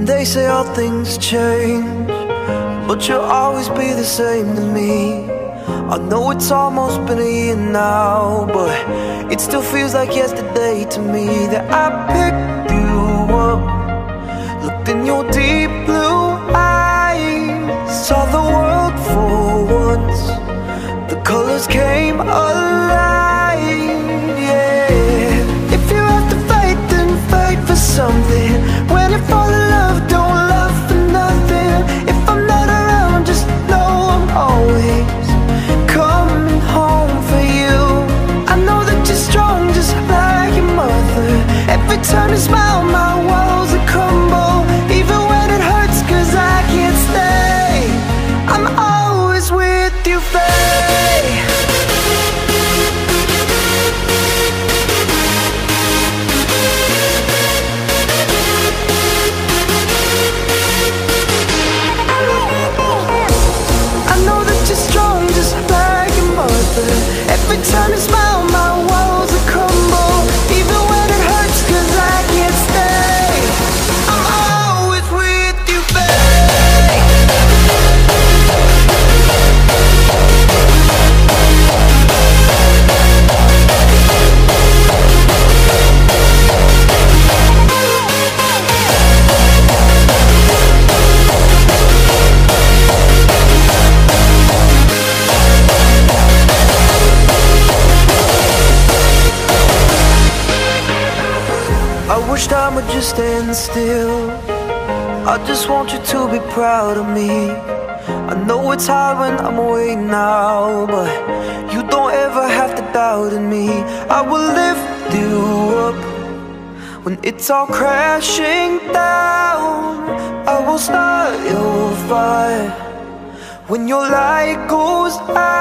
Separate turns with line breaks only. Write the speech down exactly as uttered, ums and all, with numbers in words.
They say all things change, but you'll always be the same to me. I know it's almost been a year now, but it still feels like yesterday to me that I picked you up, looked in your deep blue eyes, saw the world for once, the colors came alive, yeah. If you have to fight, then fight for something. When you fall in love, don't love for nothing. If I'm not around, just know I'm always coming home for you. I know that you're strong, just like your mother. Every time you smile, my walls will crumble, even when it hurts, cause I can't stay. I'm always with you, babe. Every time you smile, my walls will crumble, even when it hurts, cause I can't stay. I'm always with you, babe. I wish time would just stand still. I just want you to be proud of me. I know it's hard when I'm away now, but you don't ever have to doubt in me. I will lift you up when it's all crashing down. I will start your fire when your light goes out.